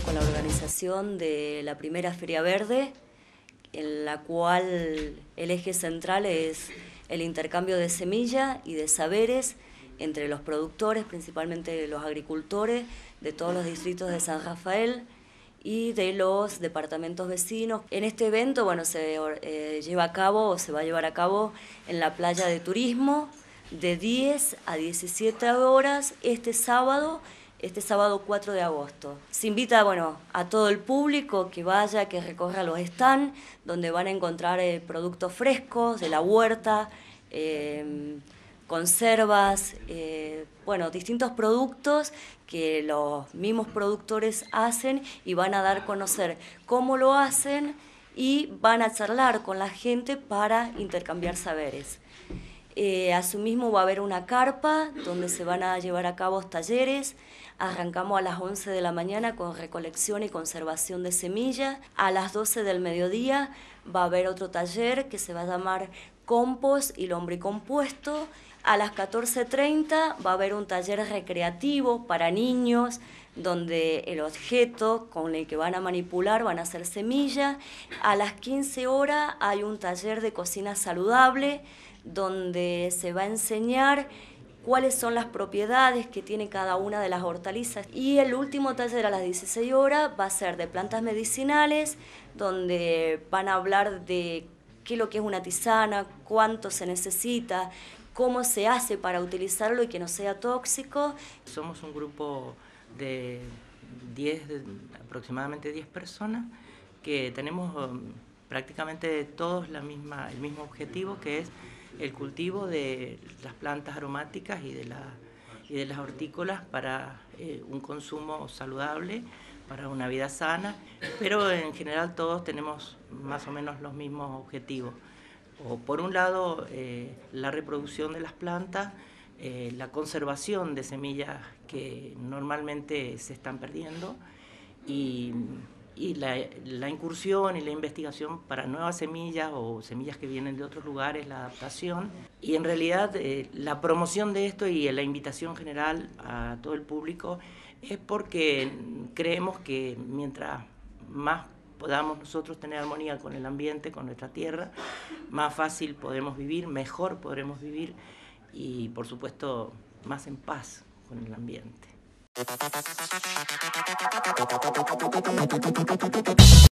con la organización de la primera Feria Verde, en la cual el eje central es el intercambio de semilla y de saberes entre los productores, principalmente los agricultores de todos los distritos de San Rafael y de los departamentos vecinos. En este evento, bueno, se lleva a cabo o se va a llevar a cabo en la playa de turismo de 10 a 17 horas este sábado 4 de agosto. Se invita, bueno, a todo el público que vaya, que recorra los stands, donde van a encontrar productos frescos de la huerta, conservas, bueno, distintos productos que los mismos productores hacen y van a dar a conocer cómo lo hacen y van a charlar con la gente para intercambiar saberes. Asimismo va a haber una carpa donde se van a llevar a cabo talleres. Arrancamos a las 11 de la mañana con recolección y conservación de semillas. A las 12 del mediodía va a haber otro taller que se va a llamar compost y lombricompuesto. A las 14:30 va a haber un taller recreativo para niños donde el objeto con el que van a manipular van a ser semillas. A las 15 horas hay un taller de cocina saludable donde se va a enseñar cuáles son las propiedades que tiene cada una de las hortalizas. Y el último taller a las 16 horas va a ser de plantas medicinales, donde van a hablar de qué es lo que es una tisana, cuánto se necesita, cómo se hace para utilizarlo y que no sea tóxico. Somos un grupo de aproximadamente 10 personas que tenemos prácticamente todos el mismo objetivo, que es el cultivo de las plantas aromáticas y de las hortícolas para un consumo saludable, para una vida sana, pero en general todos tenemos más o menos los mismos objetivos. O por un lado, la reproducción de las plantas, la conservación de semillas que normalmente se están perdiendo y la incursión y la investigación para nuevas semillas o semillas que vienen de otros lugares, la adaptación. Y en realidad la promoción de esto y la invitación general a todo el público es porque creemos que mientras más podamos nosotros tener armonía con el ambiente, con nuestra tierra, más fácil podremos vivir, mejor podremos vivir y por supuesto más en paz con el ambiente.